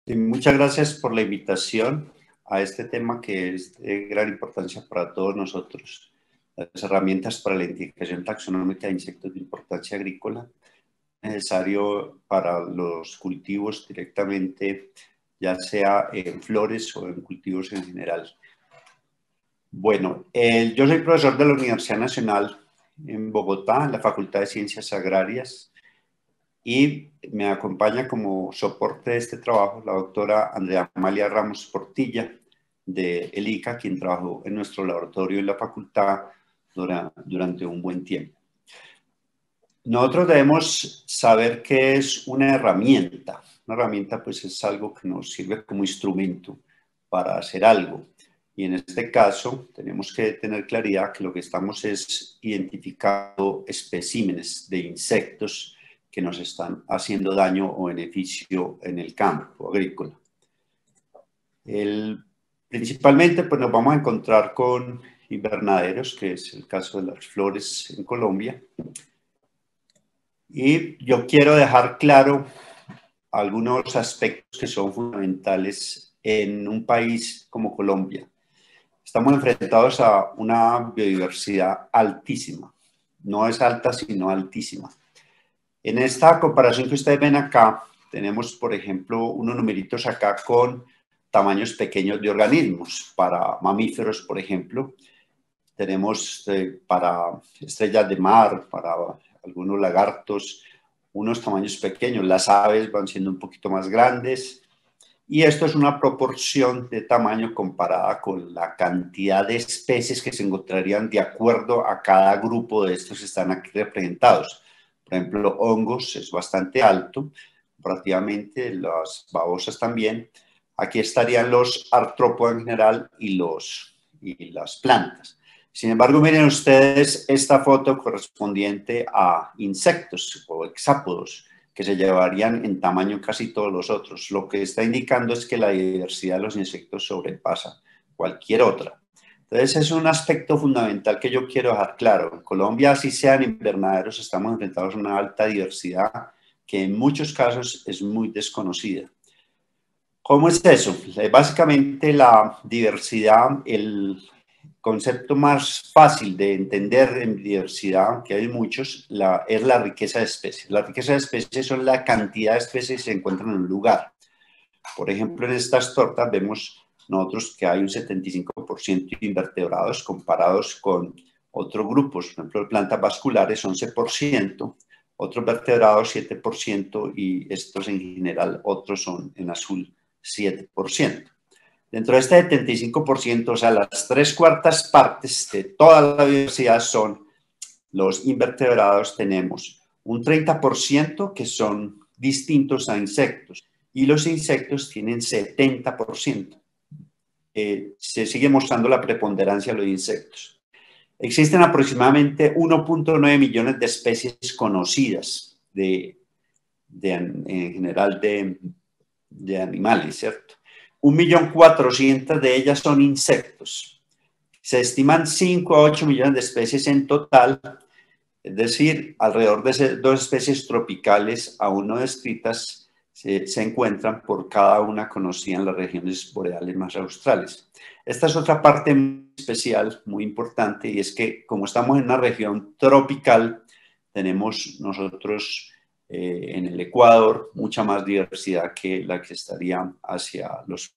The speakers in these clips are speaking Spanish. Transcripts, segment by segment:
Muchas gracias por la invitación a este tema que es de gran importancia para todos nosotros. Las herramientas para la identificación taxonómica de insectos de importancia agrícola, necesario para los cultivos directamente, ya sea en flores o en cultivos en general. Bueno, yo soy profesor de la Universidad Nacional en Bogotá, en la Facultad de Ciencias Agrarias, y me acompaña como soporte de este trabajo la doctora Andrea Amalia Ramos Portilla de el ICA, quien trabajó en nuestro laboratorio en la facultad durante un buen tiempo. Nosotros debemos saber qué es una herramienta. Una herramienta pues es algo que nos sirve como instrumento para hacer algo. Y en este caso tenemos que tener claridad que lo que estamos es identificando especímenes de insectos que nos están haciendo daño o beneficio en el campo agrícola. Principalmente pues nos vamos a encontrar con invernaderos, que es el caso de las flores en Colombia. Y yo quiero dejar claro algunos aspectos que son fundamentales en un país como Colombia. Estamos enfrentados a una biodiversidad altísima. No es alta, sino altísima. En esta comparación que ustedes ven acá, tenemos, por ejemplo, unos numeritos acá con tamaños pequeños de organismos. Para mamíferos, por ejemplo, tenemos para estrellas de mar, para algunos lagartos, unos tamaños pequeños. Las aves van siendo un poquito más grandes. Y esto es una proporción de tamaño comparada con la cantidad de especies que se encontrarían de acuerdo a cada grupo de estos que están aquí representados. Por ejemplo, hongos es bastante alto, relativamente, las babosas también. Aquí estarían los artrópodos en general y las plantas. Sin embargo, miren ustedes esta foto correspondiente a insectos o hexápodos, que se llevarían en tamaño casi todos los otros. Lo que está indicando es que la diversidad de los insectos sobrepasa cualquier otra. Entonces, es un aspecto fundamental que yo quiero dejar claro. En Colombia, así sean invernaderos, estamos enfrentados a una alta diversidad que en muchos casos es muy desconocida. ¿Cómo es eso? Básicamente la diversidad, el concepto más fácil de entender en diversidad, que hay muchos, es la riqueza de especies. La riqueza de especies son la cantidad de especies que se encuentran en un lugar. Por ejemplo, en estas tortas vemos nosotros que hay un 75% de invertebrados comparados con otros grupos. Por ejemplo, plantas vasculares 11%, otros vertebrados 7% y estos en general, otros son en azul 7%. Dentro de este 75%, o sea, las 3/4 partes de toda la biodiversidad son los invertebrados. Tenemos un 30% que son distintos a insectos y los insectos tienen 70%. Se sigue mostrando la preponderancia de los insectos. Existen aproximadamente 1.9 millones de especies conocidas en general de animales, ¿cierto? 1.400.000 de ellas son insectos. Se estiman 5 a 8 millones de especies en total, es decir, alrededor de 2 especies tropicales aún no descritas se encuentran por cada una conocida en las regiones boreales más australes. Esta es otra parte muy especial, muy importante, y es que como estamos en una región tropical, tenemos nosotros en el Ecuador mucha más diversidad que la que estaría hacia los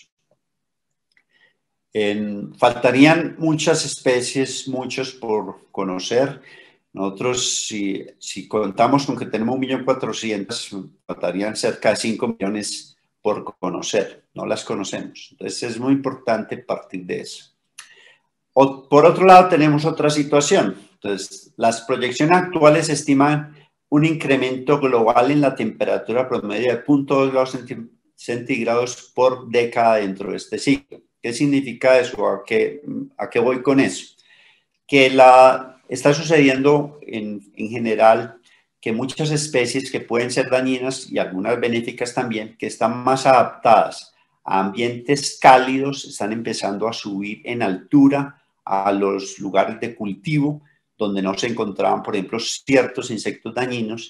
faltarían muchas especies, muchos por conocer. Nosotros, si contamos con que tenemos 1.400.000, faltarían cerca de 5 millones por conocer. No las conocemos. Entonces, es muy importante partir de eso. Por otro lado, tenemos otra situación. Entonces, las proyecciones actuales estiman un incremento global en la temperatura promedio de 0.2 grados centígrados por década dentro de este ciclo. ¿Qué significa eso? ¿A qué voy con eso? Que está sucediendo en general que muchas especies que pueden ser dañinas y algunas benéficas también, que están más adaptadas a ambientes cálidos, están empezando a subir en altura a los lugares de cultivo donde no se encontraban, por ejemplo, ciertos insectos dañinos,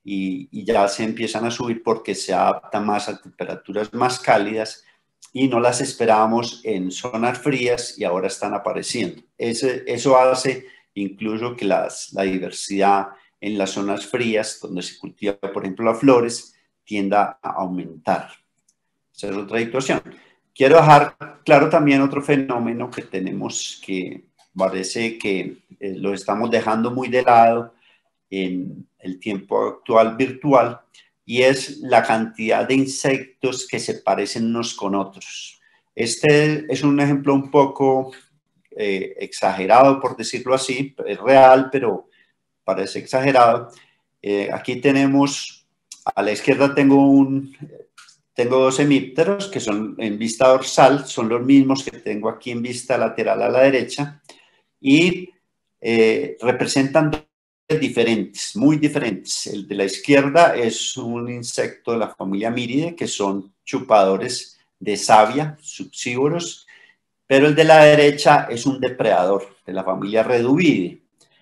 y ya se empiezan a subir porque se adaptan más a temperaturas más cálidas y no las esperábamos en zonas frías y ahora están apareciendo. Eso hace incluso que la diversidad en las zonas frías, donde se cultiva, por ejemplo, las flores, tienda a aumentar. Esa es otra situación. Quiero dejar claro también otro fenómeno que tenemos que parece que lo estamos dejando muy de lado en el tiempo actual virtual, y es la cantidad de insectos que se parecen unos con otros. Este es un ejemplo un poco exagerado, por decirlo así, es real, pero parece exagerado. Aquí tenemos, a la izquierda tengo dos hemípteros que son en vista dorsal, son los mismos que tengo aquí en vista lateral a la derecha, y representan diferentes, muy diferentes. El de la izquierda es un insecto de la familia Miridae, que son chupadores de savia, sucívoros, pero el de la derecha es un depredador de la familia Reduvidae.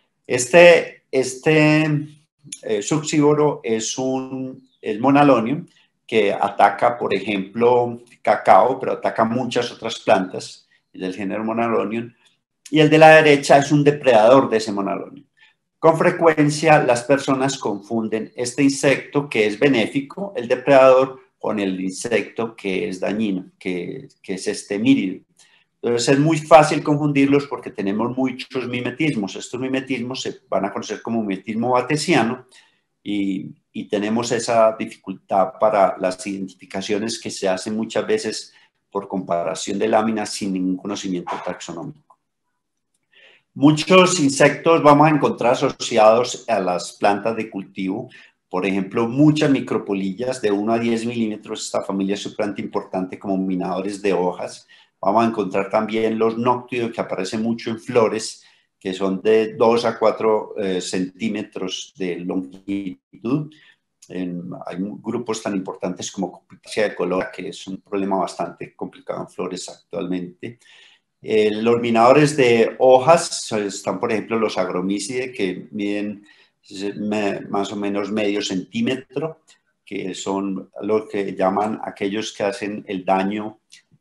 Este sucívoro es el Monalonium, que ataca, por ejemplo, cacao, pero ataca muchas otras plantas del género Monalonium, y el de la derecha es un depredador de ese Monalonium. Con frecuencia las personas confunden este insecto que es benéfico, el depredador, con el insecto que es dañino, que es este Miridae. Entonces es muy fácil confundirlos porque tenemos muchos mimetismos. Estos mimetismos se van a conocer como mimetismo batesiano y tenemos esa dificultad para las identificaciones que se hacen muchas veces por comparación de láminas sin ningún conocimiento taxonómico. Muchos insectos vamos a encontrar asociados a las plantas de cultivo. Por ejemplo, muchas micropolillas de 1 a 10 milímetros. Esta familia es supremamente importante como minadores de hojas. Vamos a encontrar también los nóctidos, que aparecen mucho en flores, que son de 2 a 4 centímetros de longitud. Hay grupos tan importantes como Cupitácea de color, que es un problema bastante complicado en flores actualmente. Los minadores de hojas están, por ejemplo, los Agromyzidae, que miden más o menos medio centímetro, que son lo que llaman aquellos que hacen el daño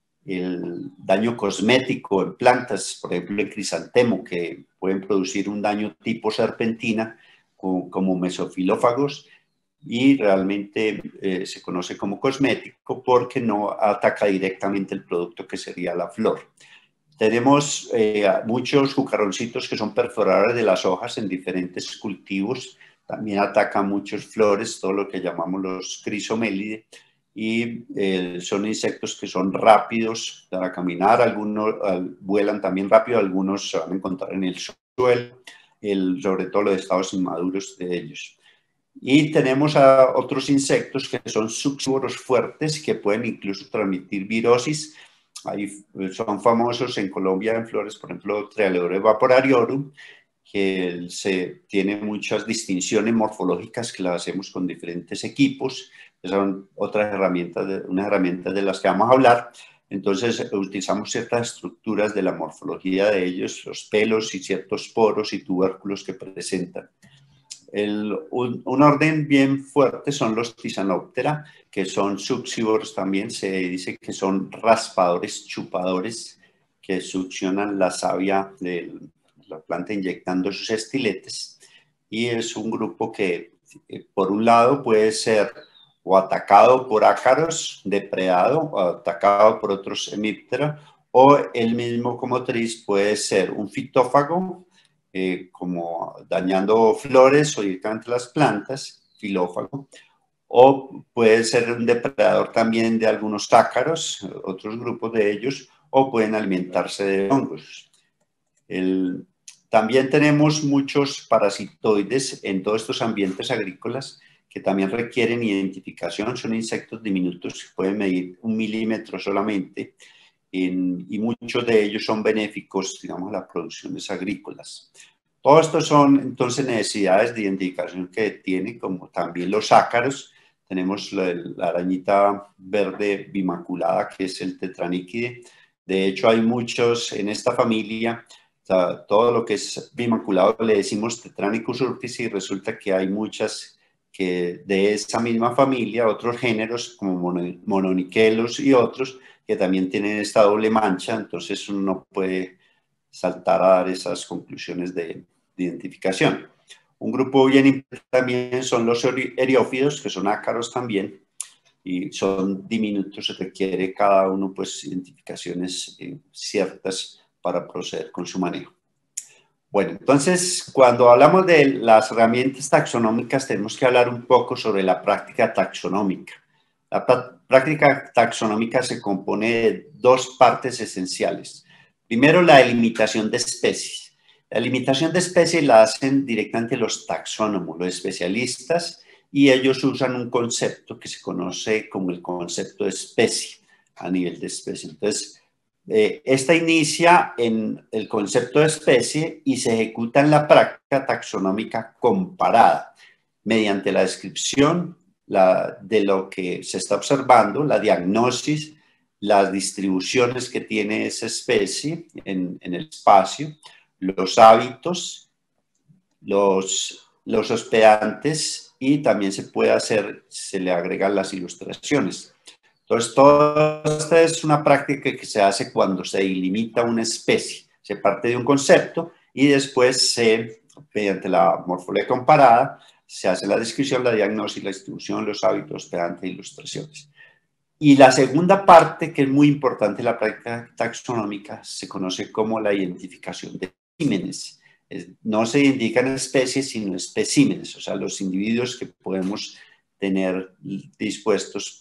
cosmético en plantas, por ejemplo, el crisantemo, que pueden producir un daño tipo serpentina, como mesofilófagos, y realmente se conoce como cosmético porque no ataca directamente el producto que sería la flor. Tenemos muchos cucaroncitos que son perforadores de las hojas en diferentes cultivos. También atacan muchas flores, todo lo que llamamos los crisomélidae. Y son insectos que son rápidos para caminar. Algunos vuelan también rápido, algunos se van a encontrar en el suelo, sobre todo los estados inmaduros de ellos. Y tenemos a otros insectos que son sucívoros fuertes, que pueden incluso transmitir virosis. Ahí son famosos en Colombia en flores, por ejemplo, Trialeurodes vaporariorum, que tiene muchas distinciones morfológicas que las hacemos con diferentes equipos. Esas son otras herramientas, unas herramientas de las que vamos a hablar. Entonces, utilizamos ciertas estructuras de la morfología de ellos, los pelos y ciertos poros y tubérculos que presentan. Un orden bien fuerte son los Tisanoptera, que son sucívoros también. Se dice que son raspadores, chupadores, que succionan la savia de la planta inyectando sus estiletes. Y es un grupo que, por un lado, puede ser o atacado por ácaros, depredado, o atacado por otros hemíptera, o el mismo comotriz puede ser un fitófago, como dañando flores o directamente las plantas, filófago, o puede ser un depredador también de algunos ácaros, otros grupos de ellos, o pueden alimentarse de hongos. También tenemos muchos parasitoides en todos estos ambientes agrícolas que también requieren identificación. Son insectos diminutos que pueden medir 1 milímetro solamente, y muchos de ellos son benéficos, digamos, a las producciones agrícolas. Todo esto son entonces necesidades de identificación que tiene, como también los ácaros. Tenemos la arañita verde bimaculada, que es el Tetranychide. De hecho, hay muchos en esta familia. O sea, todo lo que es bimaculado le decimos Tetranicus urtis, y resulta que hay muchas que de esa misma familia, otros géneros como mononiquelos y otros que también tienen esta doble mancha, entonces uno no puede saltar a dar esas conclusiones de identificación. Un grupo bien importante también son los eriófidos, que son ácaros también, y son diminutos, se requiere cada uno pues identificaciones ciertas para proceder con su manejo. Bueno, entonces cuando hablamos de las herramientas taxonómicas tenemos que hablar un poco sobre la práctica taxonómica. La práctica taxonómica se compone de dos partes esenciales. Primero, la delimitación de especies. La delimitación de especies la hacen directamente los taxónomos, los especialistas, y ellos usan un concepto que se conoce como el concepto de especie, a nivel de especie. Entonces, esta inicia en el concepto de especie y se ejecuta en la práctica taxonómica comparada, mediante la descripción de lo que se está observando, la diagnosis, las distribuciones que tiene esa especie en el espacio, los hábitos, los hospedantes, y también se le agregan las ilustraciones. Entonces, toda esta es una práctica que se hace cuando se delimita una especie. Se parte de un concepto y después mediante la morfología comparada, se hace la descripción, la diagnosis, la distribución, los hábitos, hospedantes e ilustraciones. Y la segunda parte, que es muy importante en la práctica taxonómica, se conoce como la identificación de especímenes. No se identifican especies, sino especímenes, o sea, los individuos que podemos tener dispuestos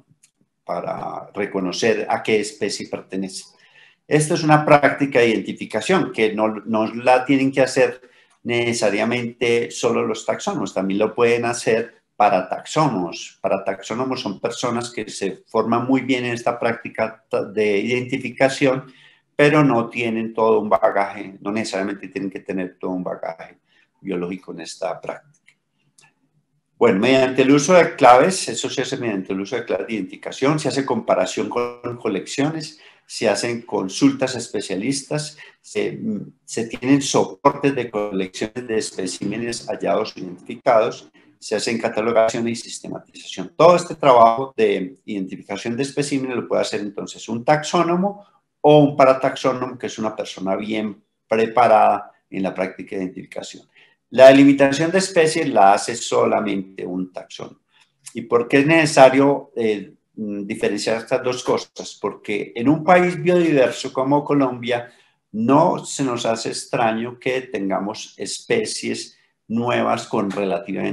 para reconocer a qué especie pertenece. Esto es una práctica de identificación que no la tienen que hacer necesariamente solo los taxónomos, también lo pueden hacer para taxónomos. Para taxónomos son personas que se forman muy bien en esta práctica de identificación, pero no tienen todo un bagaje, no necesariamente tienen que tener todo un bagaje biológico en esta práctica. Bueno, mediante el uso de claves, eso se hace mediante el uso de claves de identificación, se hace comparación con colecciones, se hacen consultas a especialistas, se tienen soportes de colecciones de especímenes hallados o identificados, se hacen catalogación y sistematización. Todo este trabajo de identificación de especímenes lo puede hacer entonces un taxónomo o un parataxónomo, que es una persona bien preparada en la práctica de identificación. La delimitación de especies la hace solamente un taxónomo. ¿Y por qué es necesario diferenciar estas dos cosas? Porque en un país biodiverso como Colombia no se nos hace extraño que tengamos especies nuevas con relativa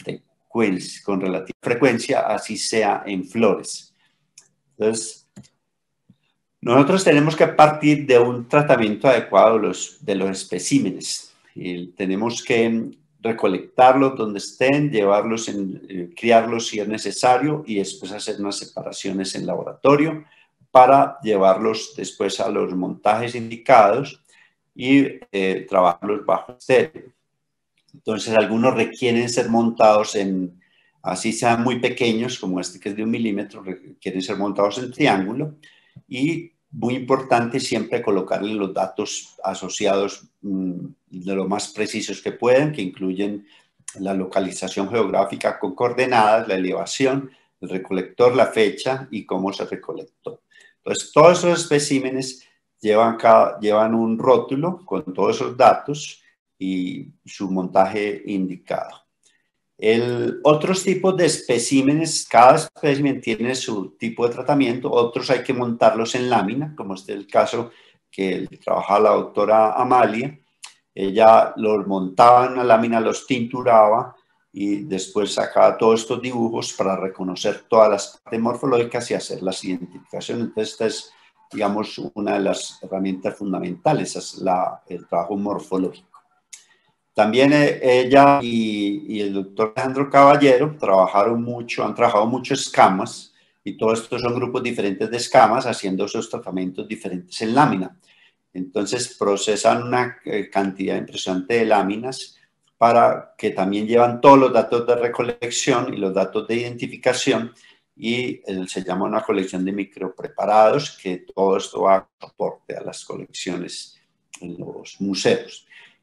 frecuencia, así sea en flores. Entonces, nosotros tenemos que partir de un tratamiento adecuado de los especímenes. Tenemos que recolectarlos donde estén, llevarlos, criarlos si es necesario y después hacer unas separaciones en laboratorio para llevarlos después a los montajes indicados y trabajarlos bajo estéreo. Entonces, algunos requieren ser montados así sean muy pequeños, como este que es de 1 milímetro, requieren ser montados en triángulo. Y muy importante siempre colocarle los datos asociados de lo más precisos que puedan, que incluyen la localización geográfica con coordenadas, la elevación, el recolector, la fecha y cómo se recolectó. Entonces, todos esos especímenes llevan un rótulo con todos esos datos y su montaje indicado. Otros tipos de especímenes, cada espécimen tiene su tipo de tratamiento, otros hay que montarlos en lámina, como este es el caso que trabaja la doctora Amalia. Ella los montaba en una lámina, los tinturaba y después sacaba todos estos dibujos para reconocer todas las partes morfológicas y hacer las identificaciones. Entonces, esta es, digamos, una de las herramientas fundamentales, es el trabajo morfológico. También ella y el doctor Alejandro Caballero han trabajado mucho escamas, y todos estos son grupos diferentes de escamas haciendo esos tratamientos diferentes en lámina. Entonces procesan una cantidad impresionante de láminas para que también llevan todos los datos de recolección y los datos de identificación, y se llama una colección de micropreparados, que todo esto va a soporte a las colecciones en los museos.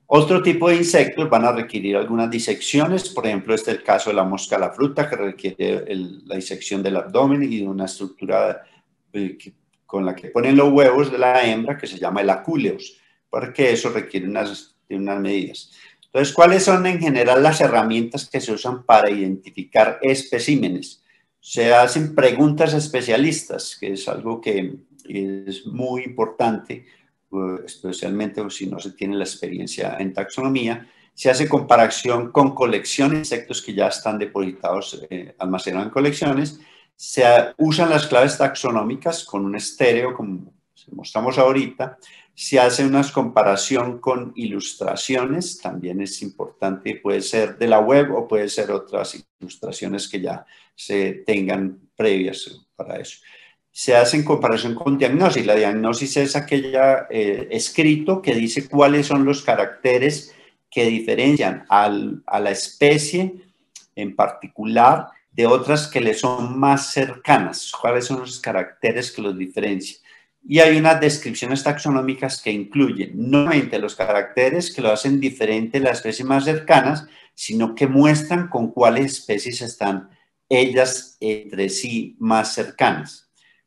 Otro tipo de insectos van a requerir algunas disecciones, por ejemplo, este es el caso de la mosca de la fruta, que requiere la disección del abdomen y de una estructura con la que ponen los huevos de la hembra, que se llama el acúleos, porque eso requiere unas medidas. Entonces, ¿cuáles son en general las herramientas que se usan para identificar especímenes? Se hacen preguntas especialistas, que es algo que es muy importante, especialmente si no se tiene la experiencia en taxonomía. Se hace comparación con colecciones de insectos que ya están depositados, almacenados en colecciones. Se usan las claves taxonómicas con un estéreo, como mostramos ahorita. Se hace una comparación con ilustraciones, también es importante, puede ser de la web o puede ser otras ilustraciones que ya se tengan previas para eso. Se hace en comparación con diagnosis. La diagnosis es aquella escrito que dice cuáles son los caracteres que diferencian a la especie en particular de otras que le son más cercanas. ¿Cuáles son los caracteres que los diferencian? Y hay unas descripciones taxonómicas que incluyen no solamente los caracteres que lo hacen diferente de las especies más cercanas, sino que muestran con cuáles especies están ellas entre sí más cercanas.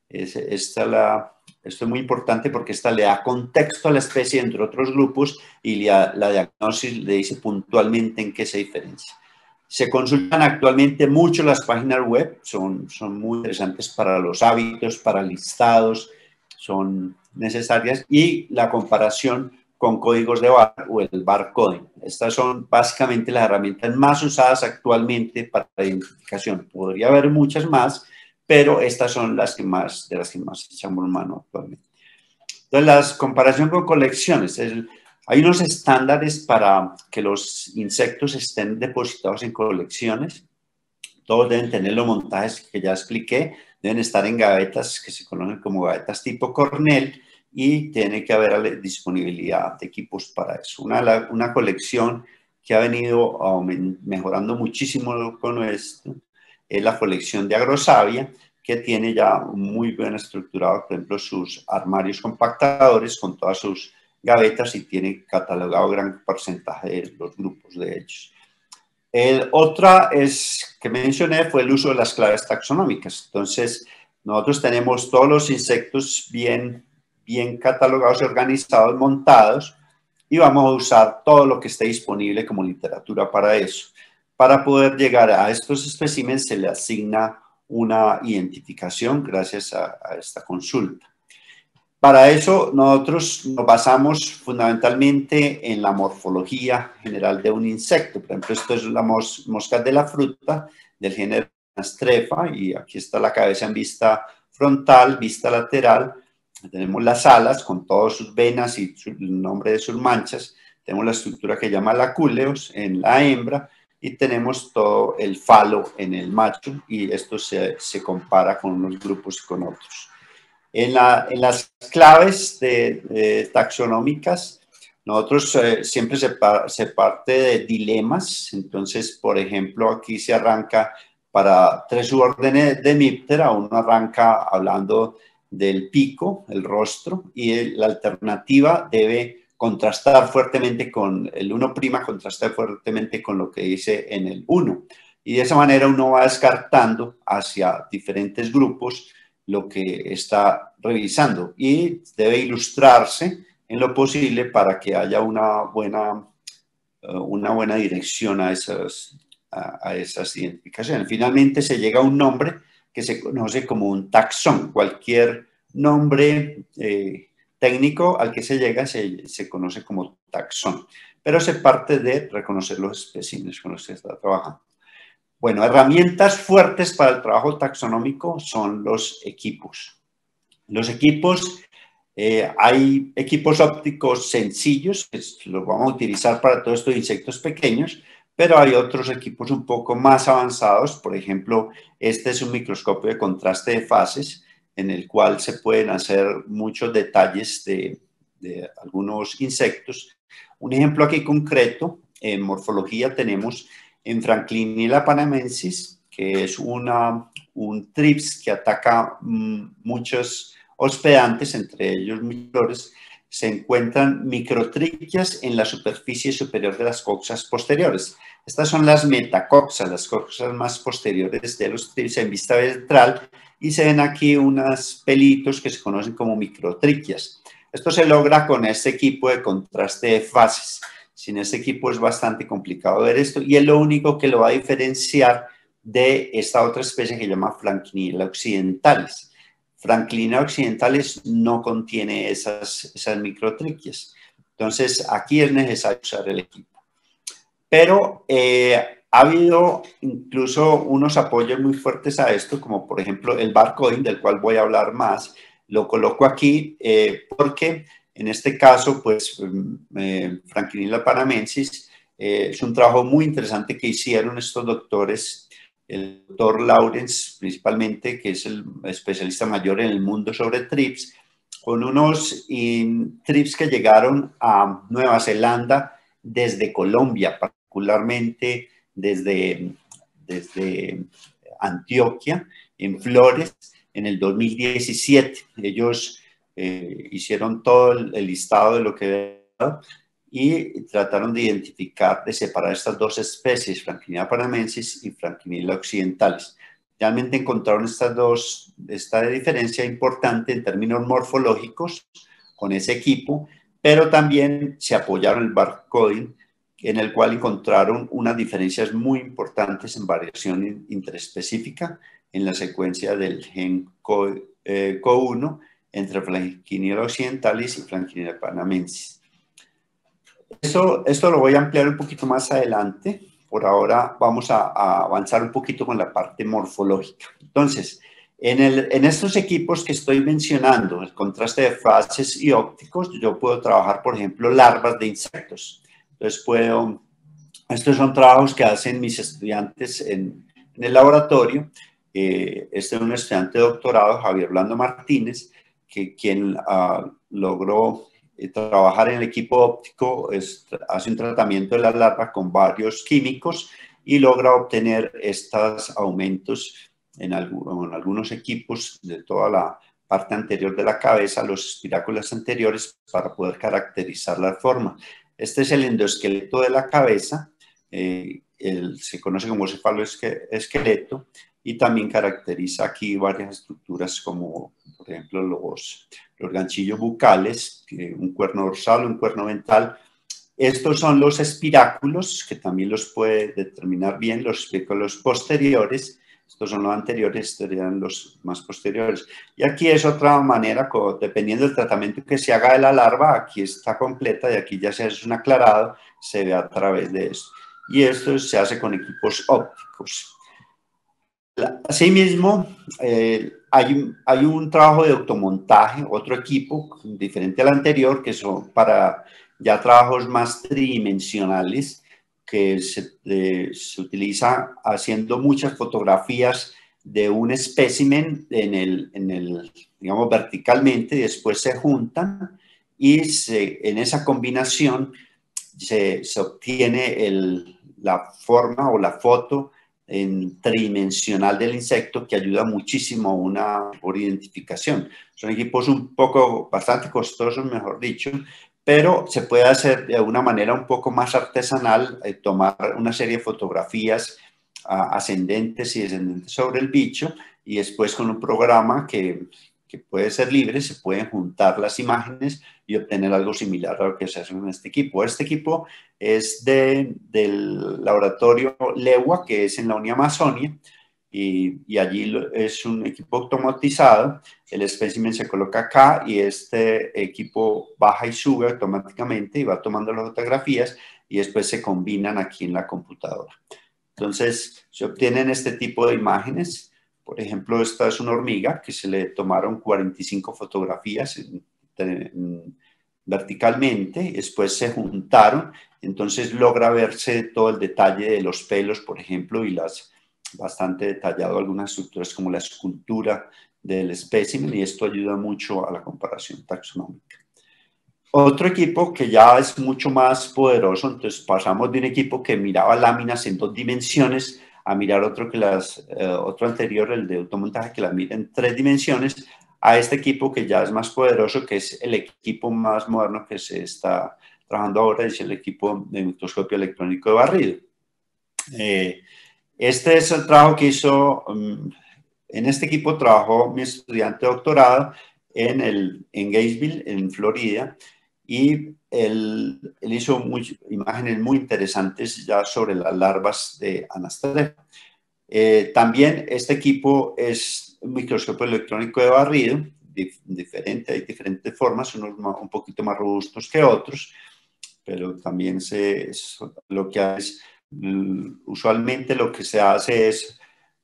Esto es muy importante porque esta le da contexto a la especie entre otros grupos y la diagnosis le dice puntualmente en qué se diferencia. Se consultan actualmente mucho las páginas web, son muy interesantes para los hábitos, para listados, son necesarias, y la comparación con códigos de barra o el barcoding. Estas son básicamente las herramientas más usadas actualmente para la identificación. Podría haber muchas más, pero estas son de las que más echamos mano actualmente. Entonces, la comparación con colecciones. Hay unos estándares para que los insectos estén depositados en colecciones. Todos deben tener los montajes que ya expliqué, deben estar en gavetas que se conocen como gavetas tipo Cornell y tiene que haber disponibilidad de equipos para eso. Una colección que ha venido mejorando muchísimo con esto es la colección de Agrosavia, que tiene ya muy bien estructurado, por ejemplo, sus armarios compactadores con todas sus gavetas y tiene catalogado gran porcentaje de los grupos de ellos. Otra que mencioné fue el uso de las claves taxonómicas. Entonces, nosotros tenemos todos los insectos bien catalogados y organizados, montados, y vamos a usar todo lo que esté disponible como literatura para eso. Para poder llegar a estos especímenes se le asigna una identificación gracias a esta consulta. Para eso nosotros nos basamos fundamentalmente en la morfología general de un insecto. Por ejemplo, esto es la mosca de la fruta del género Astrefa y aquí está la cabeza en vista frontal, vista lateral. Tenemos las alas con todas sus venas y el nombre de sus manchas. Tenemos la estructura que llama la cúleos en la hembra y tenemos todo el falo en el macho y esto se compara con unos grupos y con otros. En las claves taxonómicas, nosotros siempre se parte de dilemas. Entonces, por ejemplo, aquí se arranca para 3 subórdenes de Hemiptera. Uno arranca hablando del pico, el rostro, y la alternativa debe contrastar fuertemente con el 1', contrastar fuertemente con lo que dice en el 1. Y de esa manera uno va descartando hacia diferentes grupos lo que está revisando y debe ilustrarse en lo posible para que haya una buena dirección a esas identificaciones. Finalmente se llega a un nombre que se conoce como un taxón. Cualquier nombre técnico al que se llega se conoce como taxón, pero se parte de reconocer los especímenes con los que se está trabajando. Bueno, herramientas fuertes para el trabajo taxonómico son los equipos. Los equipos, hay equipos ópticos sencillos, que los vamos a utilizar para todos estos insectos pequeños, pero hay otros equipos un poco más avanzados. Por ejemplo, este es un microscopio de contraste de fases, en el cual se pueden hacer muchos detalles de algunos insectos. Un ejemplo aquí concreto, en morfología tenemos en Franklinella panamensis, que es un trips que ataca muchos hospedantes, entre ellos flores, se encuentran microtriquias en la superficie superior de las coxas posteriores. Estas son las metacoxas, las coxas más posteriores de los trips en vista ventral, y se ven aquí unos pelitos que se conocen como microtriquias. Esto se logra con este equipo de contraste de fases. Sin este equipo es bastante complicado ver esto, y es lo único que lo va a diferenciar de esta otra especie que se llama Franklinella occidentalis. Franklinella occidentalis no contiene esas microtriquias. Entonces, aquí es necesario usar el equipo. Pero ha habido incluso unos apoyos muy fuertes a esto, como por ejemplo el barcoding, del cual voy a hablar más. Lo coloco aquí porque en este caso, pues, Franklinella panamensis es un trabajo muy interesante que hicieron estos doctores, el doctor Lawrence principalmente, que es el especialista mayor en el mundo sobre trips, con unos trips que llegaron a Nueva Zelanda desde Colombia, particularmente desde Antioquia, en Flores, en el 2017. Ellos hicieron todo el listado de lo que había y trataron de identificar, de separar estas dos especies, Franklinella panamensis y Franklinella occidentalis. Realmente encontraron esta diferencia importante en términos morfológicos con ese equipo, pero también se apoyaron el barcoding, en el cual encontraron unas diferencias muy importantes en variación interespecífica en la secuencia del gen CO1 entre Franklinella occidentalis y Franklinella panamensis. Esto lo voy a ampliar un poquito más adelante. Por ahora vamos a avanzar un poquito con la parte morfológica. Entonces, en estos equipos que estoy mencionando, el contraste de fases y ópticos, yo puedo trabajar, por ejemplo, larvas de insectos. Entonces estos son trabajos que hacen mis estudiantes en el laboratorio. Este es un estudiante de doctorado, Javier Orlando Martínez, quien logró trabajar en el equipo óptico, hace un tratamiento de las larvas con varios químicos y logra obtener estos aumentos en algunos equipos de toda la parte anterior de la cabeza, los espiráculos anteriores, para poder caracterizar la forma. Este es el endoesqueleto de la cabeza, se conoce como cefaloesqueleto, y también caracteriza aquí varias estructuras como, por ejemplo, los ganchillos bucales, un cuerno dorsal, un cuerno ventral. Estos son los espiráculos, que también los puede determinar bien, los espiráculos posteriores. Estos son los anteriores, estos serían los más posteriores. Y aquí es otra manera, dependiendo del tratamiento que se haga de la larva, aquí está completa y aquí ya se hace un aclarado, se ve a través de esto. Y esto se hace con equipos ópticos. Asimismo, hay un trabajo de automontaje, otro equipo diferente al anterior, que son para ya trabajos más tridimensionales, que se utiliza haciendo muchas fotografías de un espécimen digamos, verticalmente, y después se juntan y en esa combinación se obtiene la forma o la foto tridimensional del insecto, que ayuda muchísimo a una mejor identificación. Son equipos bastante costosos, mejor dicho, pero se puede hacer de una manera un poco más artesanal, tomar una serie de fotografías ascendentes y descendentes sobre el bicho, y después con un programa que puede ser libre, se pueden juntar las imágenes y obtener algo similar a lo que se hace en este equipo. Este equipo es del laboratorio LEWA, que es en la Unión Amazonia, y allí es un equipo automatizado. El espécimen se coloca acá y este equipo baja y sube automáticamente y va tomando las fotografías y después se combinan aquí en la computadora. Entonces, se obtienen este tipo de imágenes. Por ejemplo, esta es una hormiga que se le tomaron 45 fotografías verticalmente, después se juntaron, entonces logra verse todo el detalle de los pelos, por ejemplo, y bastante detallado algunas estructuras como la escultura del espécimen, y esto ayuda mucho a la comparación taxonómica. Otro equipo que ya es mucho más poderoso, entonces pasamos de un equipo que miraba láminas en 2 dimensiones a mirar otro anterior, el de automontaje, que las mira en 3 dimensiones, a este equipo que ya es más poderoso, que es el equipo más moderno que se está trabajando ahora, es el equipo de microscopio electrónico de barrido. Este es el trabajo que hizo, en este equipo trabajó mi estudiante de doctorado en Gainesville, en Florida, y él hizo imágenes muy interesantes ya sobre las larvas de Anastrepha. También este equipo es un microscopio electrónico de barrido, diferente, hay diferentes formas, unos un poquito más robustos que otros, pero también lo que hace usualmente lo que se hace es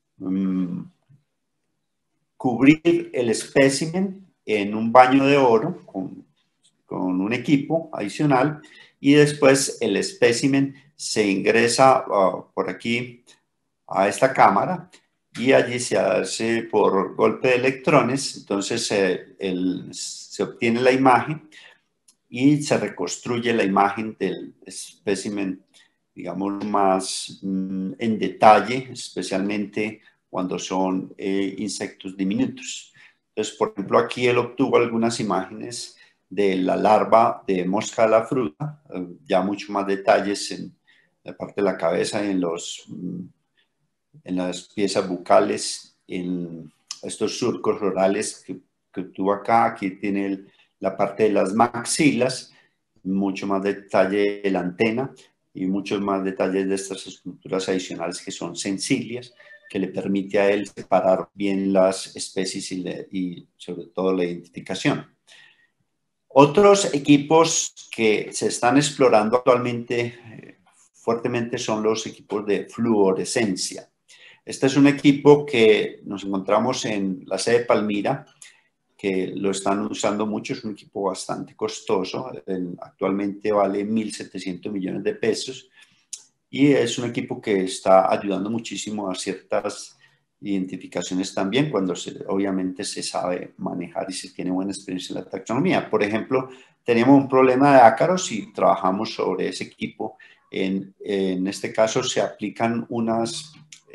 cubrir el espécimen en un baño de oro con un equipo adicional y después el espécimen se ingresa por aquí a esta cámara y allí se hace por golpe de electrones, entonces se obtiene la imagen y se reconstruye la imagen del espécimen, digamos, más en detalle, especialmente cuando son insectos diminutos. Entonces, por ejemplo, aquí él obtuvo algunas imágenes de la larva de mosca de la fruta, ya mucho más detalles en la parte de la cabeza y en las piezas bucales, en estos surcos orales que obtuvo acá. Aquí tiene la parte de las maxilas, mucho más detalle de la antena y muchos más detalles de estas estructuras adicionales que son sensilias, que le permite a él separar bien las especies y sobre todo la identificación. Otros equipos que se están explorando actualmente fuertemente son los equipos de fluorescencia. Este es un equipo que nos encontramos en la sede de Palmira, que lo están usando mucho, es un equipo bastante costoso, actualmente vale 1.700 millones de pesos y es un equipo que está ayudando muchísimo a ciertas identificaciones también cuando obviamente se sabe manejar y se tiene buena experiencia en la taxonomía. Por ejemplo, tenemos un problema de ácaros y trabajamos sobre ese equipo. En este caso se aplican unos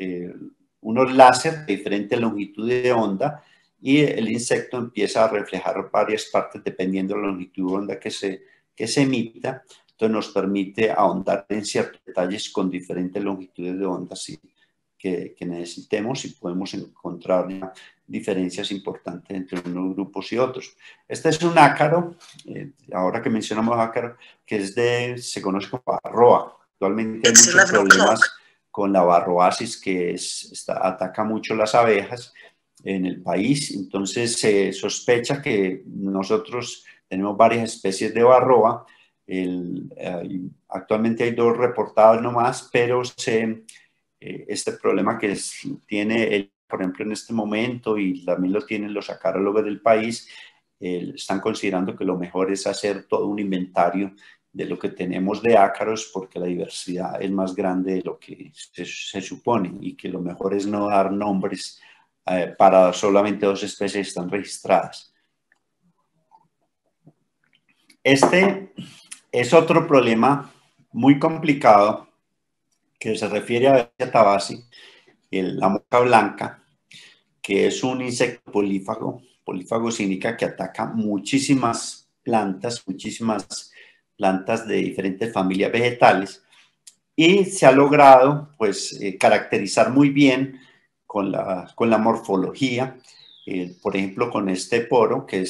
láser de diferente longitud de onda y el insecto empieza a reflejar varias partes dependiendo de la longitud de onda que se emita. Entonces nos permite ahondar en ciertos detalles con diferentes longitudes de onda que necesitemos y podemos encontrar diferencias importantes entre unos grupos y otros. Este es un ácaro, ahora que mencionamos ácaro, que se conoce como varroa. Actualmente hay muchos problemas con la varroasis que ataca mucho las abejas en el país, entonces se sospecha que nosotros tenemos varias especies de varroa. Actualmente hay 2 reportadas nomás, pero este problema que tiene por ejemplo, en este momento, y también lo tienen los acarólogos del país, están considerando que lo mejor es hacer todo un inventario de lo que tenemos de ácaros, porque la diversidad es más grande de lo que se supone, y que lo mejor es no dar nombres para solamente 2 especies que están registradas. Este es otro problema muy complicado que se refiere a Babesia tabasi, la mosca blanca, que es un insecto polífago. Polífago significa que ataca muchísimas plantas de diferentes familias vegetales y se ha logrado pues caracterizar muy bien con la morfología, por ejemplo con este poro que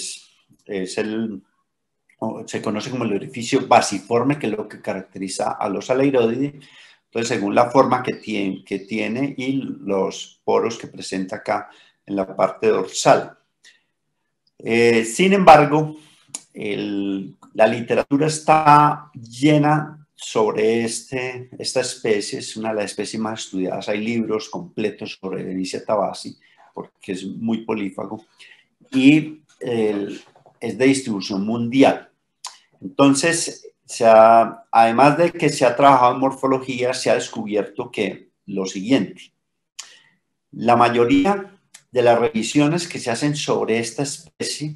se conoce como el orificio basiforme, que es lo que caracteriza a los aleiródides. Entonces, según la forma que tiene y los poros que presenta acá en la parte dorsal. Sin embargo, la literatura está llena sobre esta especie, es una de las especies más estudiadas. Hay libros completos sobre Babesia tabasi, porque es muy polífago, y es de distribución mundial. Entonces, además de que se ha trabajado en morfología, se ha descubierto que lo siguiente: la mayoría de las revisiones que se hacen sobre esta especie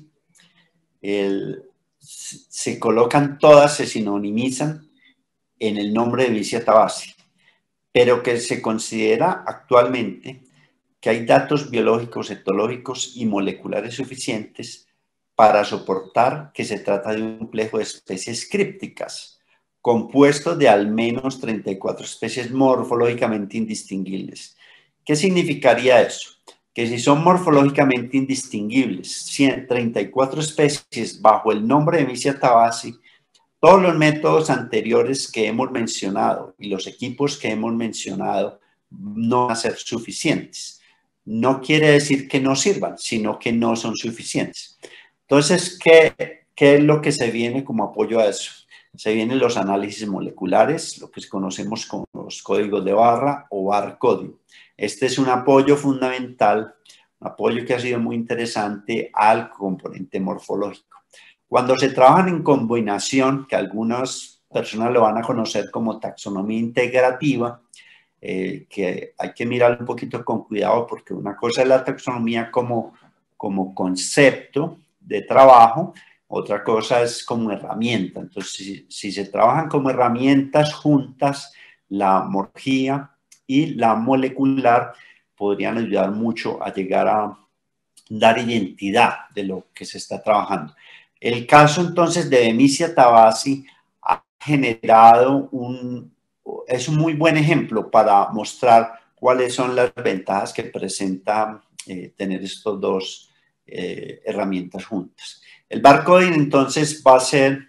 se colocan todas, se sinonimizan en el nombre de Babesia tabasi, pero que se considera actualmente que hay datos biológicos, etológicos y moleculares suficientes para soportar que se trata de un complejo de especies crípticas, compuesto de al menos 34 especies morfológicamente indistinguibles. ¿Qué significaría eso? Que si son morfológicamente indistinguibles, 34 especies bajo el nombre de Mysia tabasi, todos los métodos anteriores que hemos mencionado y los equipos que hemos mencionado no van a ser suficientes. No quiere decir que no sirvan, sino que no son suficientes. Entonces, ¿qué es lo que se viene como apoyo a eso? Se vienen los análisis moleculares, lo que conocemos como los códigos de barra o barcoding. Este es un apoyo fundamental, un apoyo que ha sido muy interesante al componente morfológico. Cuando se trabajan en combinación, que algunas personas lo van a conocer como taxonomía integrativa, que hay que mirar un poquito con cuidado porque una cosa es la taxonomía como concepto de trabajo, otra cosa es como herramienta. Entonces, si se trabajan como herramientas juntas, la morfología y la molecular podrían ayudar mucho a llegar a dar identidad de lo que se está trabajando. El caso entonces de Mysia tabasi ha generado es un muy buen ejemplo para mostrar cuáles son las ventajas que presenta tener estos dos herramientas juntas. El barcoding entonces va a ser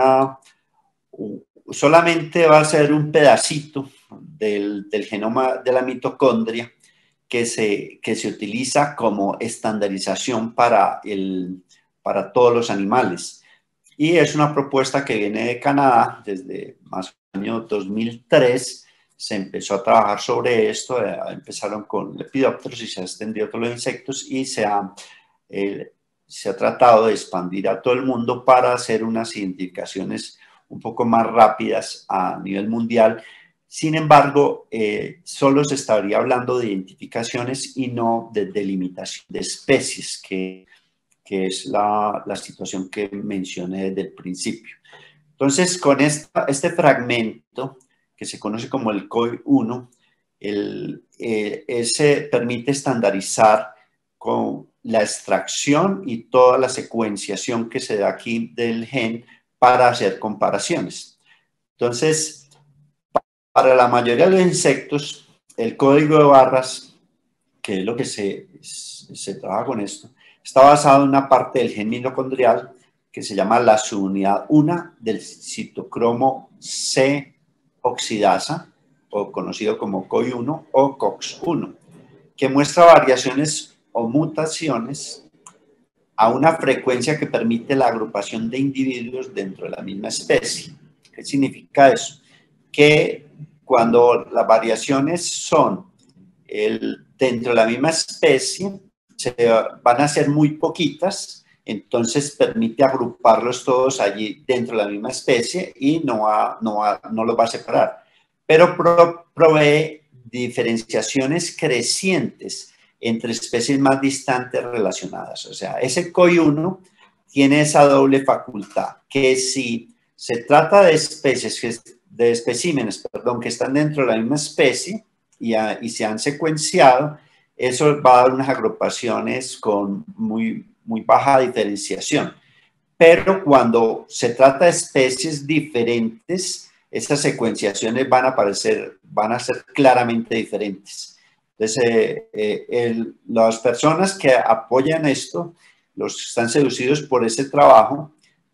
solamente va a ser un pedacito del genoma de la mitocondria que se utiliza como estandarización para todos los animales. Y es una propuesta que viene de Canadá desde más o menos el año 2003. Se empezó a trabajar sobre esto, empezaron con lepidópteros y se ha extendido a todos los insectos y se ha tratado de expandir a todo el mundo para hacer unas identificaciones un poco más rápidas a nivel mundial. Sin embargo, solo se estaría hablando de identificaciones y no de delimitación de especies, que es la situación que mencioné desde el principio. Entonces, con este fragmento, que se conoce como el COI1, ese permite estandarizar con la extracción y toda la secuenciación que se da aquí del gen para hacer comparaciones. Entonces, para la mayoría de los insectos, el código de barras, que es lo que se trabaja con esto, está basado en una parte del gen mitocondrial que se llama la subunidad 1 del citocromo C oxidasa, o conocido como COI1 o COX1, que muestra variaciones o mutaciones a una frecuencia que permite la agrupación de individuos dentro de la misma especie. ¿Qué significa eso? Que cuando las variaciones son dentro de la misma especie, van a ser muy poquitas, entonces permite agruparlos todos allí dentro de la misma especie y no los va a separar. Pero provee diferenciaciones crecientes entre especies más distantes relacionadas. O sea, ese COI1 tiene esa doble facultad, que si se trata de especímenes que están dentro de la misma especie y se han secuenciado, eso va a dar unas agrupaciones con muy baja diferenciación. Pero cuando se trata de especies diferentes, esas secuenciaciones van a ser claramente diferentes. Entonces, las personas que apoyan esto, los que están seducidos por ese trabajo,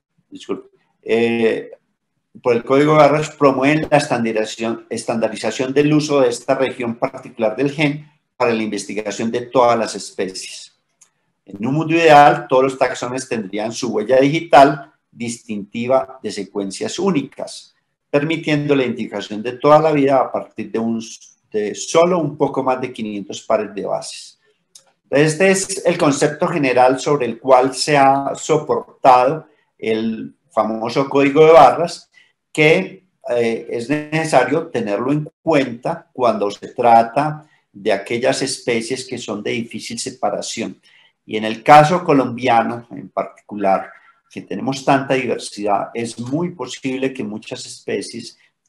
por el código de barras, promueven la estandarización del uso de esta región particular del gen para la investigación de todas las especies. En un mundo ideal, todos los taxones tendrían su huella digital distintiva de secuencias únicas, permitiendo la identificación de toda la vida a partir de solo un poco más de 500 pares de bases. Este es el concepto general sobre el cual se ha soportado el famoso código de barras, que es necesario tenerlo en cuenta cuando se trata de aquellas especies que son de difícil separación. Y en el caso colombiano en particular, que tenemos tanta diversidad, es muy posible que muchas especies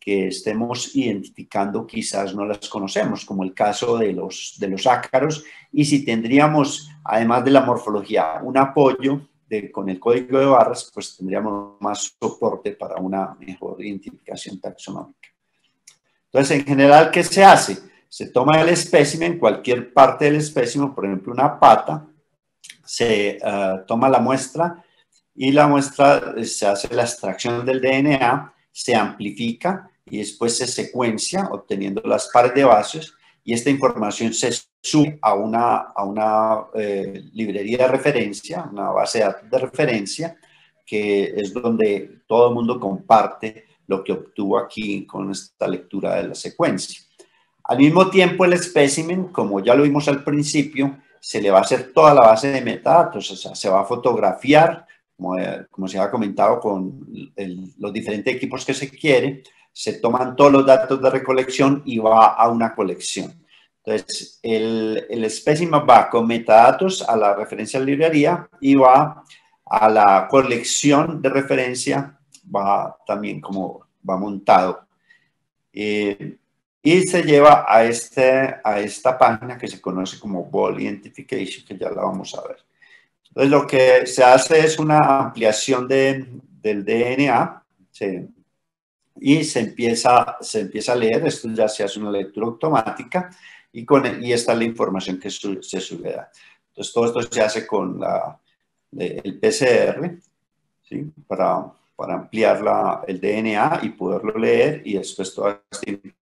que estemos identificando quizás no las conocemos, como el caso de los ácaros, y si tendríamos, además de la morfología, un apoyo con el código de barras, pues tendríamos más soporte para una mejor identificación taxonómica. Entonces, en general, ¿qué se hace? Se toma el espécimen, cualquier parte del espécimen, por ejemplo, una pata, se toma la muestra y la muestra se hace la extracción del DNA, se amplifica y después se secuencia obteniendo las pares de bases y esta información se sube a una librería de referencia, una base de datos de referencia, que es donde todo el mundo comparte lo que obtuvo aquí con esta lectura de la secuencia. Al mismo tiempo, el espécimen, como ya lo vimos al principio, se le va a hacer toda la base de metadatos, o sea, se va a fotografiar, como se ha comentado con los diferentes equipos que se quiere, se toman todos los datos de recolección y va a una colección. Entonces, el espécimen va con metadatos a la referencia de librería y va a la colección de referencia, va también como va montado. Y se lleva a esta página que se conoce como Ball Identification, que ya la vamos a ver. Entonces, lo que se hace es una ampliación del DNA y se empieza a leer. Esto ya se hace una lectura automática y esta es la información que se sube. Entonces, todo esto se hace con el PCR, ¿sí? Para ampliar el DNA y poderlo leer, y después toda esta información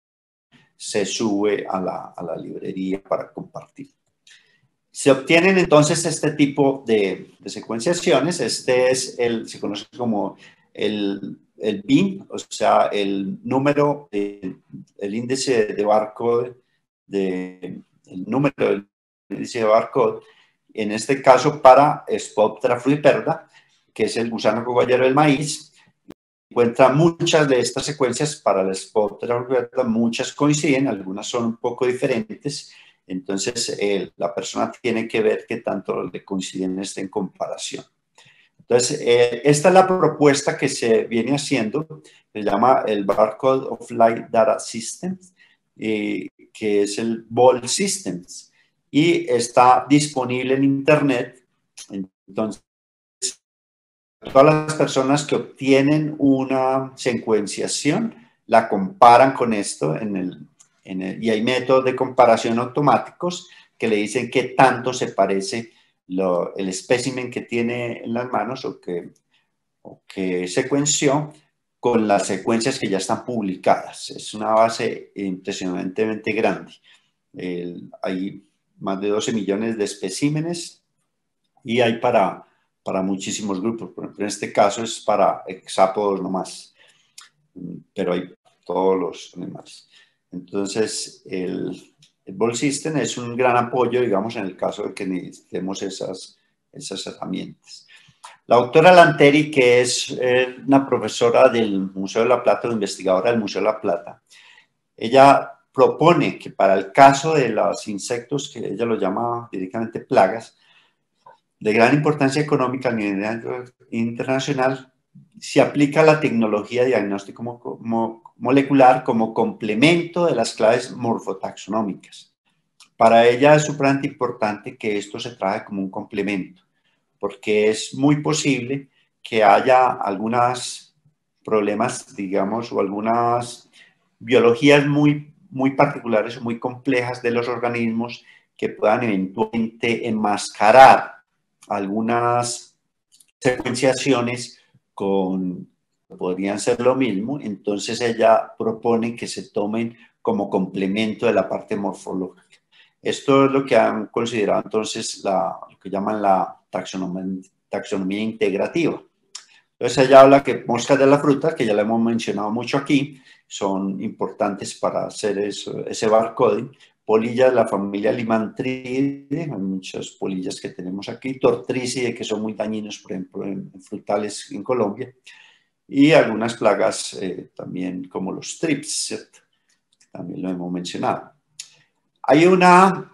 se sube a la librería para compartir. Se obtienen entonces este tipo de secuenciaciones. Este es se conoce como el BIN, o sea, el número, el índice de barcode, el número del índice de barcode, en este caso para Sphaeroptera frugiperda, que es el gusano cogollero del maíz. Encuentra muchas de estas secuencias para la Sphaeroptera frugiperda, muchas coinciden, algunas son un poco diferentes. Entonces, la persona tiene que ver qué tanto le coinciden en comparación. Entonces, esta es la propuesta que se viene haciendo, se llama el Barcode of Light Data Systems, que es el BOL Systems, y está disponible en Internet. Entonces, todas las personas que obtienen una secuenciación la comparan con esto y hay métodos de comparación automáticos que le dicen qué tanto se parece el espécimen que tiene en las manos o que secuenció con las secuencias que ya están publicadas. Es una base impresionantemente grande. Hay más de 12 millones de especímenes y hay para muchísimos grupos. Por ejemplo, en este caso es para hexápodos nomás, pero hay todos los animales. Entonces, el Ball System es un gran apoyo, digamos, en el caso de que necesitemos esas herramientas. La doctora Lanteri, que es una profesora del Museo de la Plata, o investigadora del Museo de la Plata, ella propone que para el caso de los insectos, que ella lo llama directamente plagas, de gran importancia económica a nivel internacional, se aplica la tecnología de diagnóstico molecular como complemento de las claves morfotaxonómicas. Para ella es súper importante que esto se trabaje como un complemento, porque es muy posible que haya algunos problemas, digamos, o algunas biologías muy particulares o muy complejas de los organismos que puedan eventualmente enmascarar algunas secuenciaciones podrían ser lo mismo. Entonces ella propone que se tomen como complemento de la parte morfológica. Esto es lo que han considerado entonces lo que llaman la taxonomía integrativa. Entonces ella habla que moscas de la fruta, que ya la hemos mencionado mucho aquí, son importantes para hacer ese barcoding. Polillas de la familia Limantridae, hay muchas polillas que tenemos aquí, Tortricidae, que son muy dañinos, por ejemplo, en frutales en Colombia, y algunas plagas también como los thrips, ¿cierto? También lo hemos mencionado. Hay una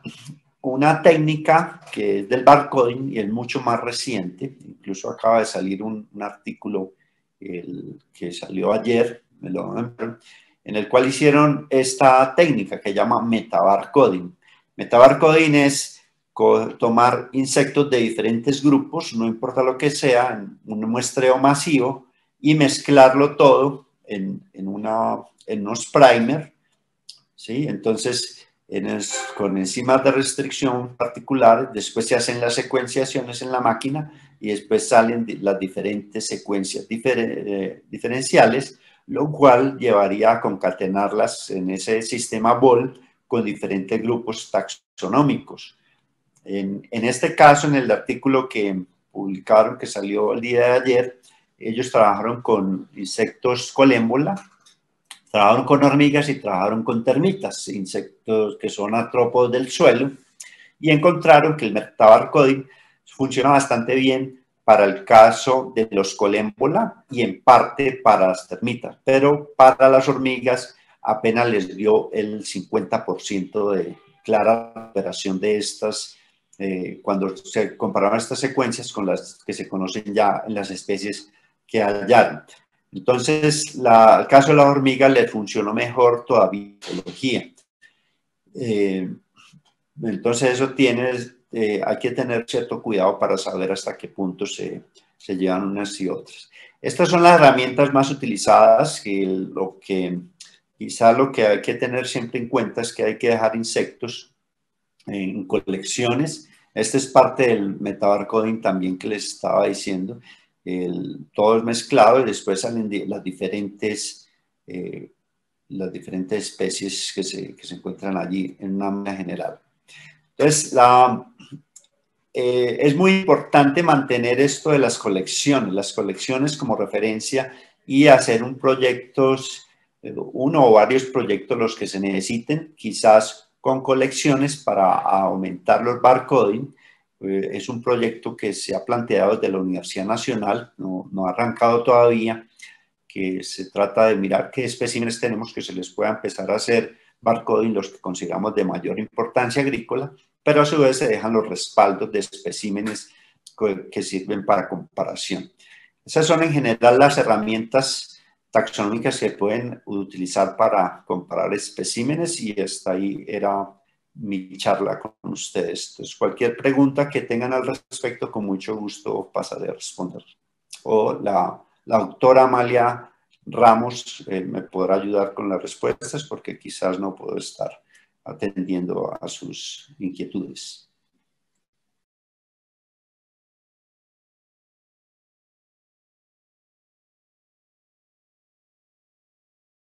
técnica que es del barcoding y es mucho más reciente, incluso acaba de salir un artículo que salió ayer en el cual hicieron esta técnica que llama metabarcoding. Metabarcoding es tomar insectos de diferentes grupos, no importa lo que sea, en un muestreo masivo, y mezclarlo todo en unos primer, ¿sí? Entonces, con enzimas de restricción particulares, después se hacen las secuenciaciones en la máquina y después salen las diferentes secuencias diferenciales, lo cual llevaría a concatenarlas en ese sistema BOL con diferentes grupos taxonómicos. En este caso, en el artículo que publicaron, que salió el día de ayer, ellos trabajaron con insectos colémbola, trabajaron con hormigas y trabajaron con termitas, insectos que son artrópodos del suelo, y encontraron que el metabarcoding funciona bastante bien para el caso de los colémbola y en parte para las termitas, pero para las hormigas apenas les dio el 50% de clara recuperación de estas, cuando se compararon estas secuencias con las que se conocen ya en las especies que hallaron. Entonces, el caso de la hormiga le funcionó mejor todavía la biología. Entonces, eso hay que tener cierto cuidado para saber hasta qué punto se llevan unas y otras. Estas son las herramientas más utilizadas, quizá lo que hay que tener siempre en cuenta es que hay que dejar insectos en colecciones. Este es parte del metabarcoding también que les estaba diciendo. Todo es mezclado y después salen las diferentes especies que se encuentran allí en una manera general. Entonces, es muy importante mantener esto de las colecciones como referencia y hacer uno o varios proyectos los que se necesiten, quizás con colecciones para aumentar los barcoding. Es un proyecto que se ha planteado desde la Universidad Nacional, no ha arrancado todavía, que se trata de mirar qué especímenes tenemos que se les pueda empezar a hacer barcoding, los que consideramos de mayor importancia agrícola, pero a su vez se dejan los respaldos de especímenes que sirven para comparación. Esas son en general las herramientas taxonómicas que pueden utilizar para comparar especímenes y hasta ahí era mi charla con ustedes. Entonces, cualquier pregunta que tengan al respecto, con mucho gusto pasaré a responder. O la doctora Amalia Ramos me podrá ayudar con las respuestas porque quizás no puedo estar atendiendo a sus inquietudes.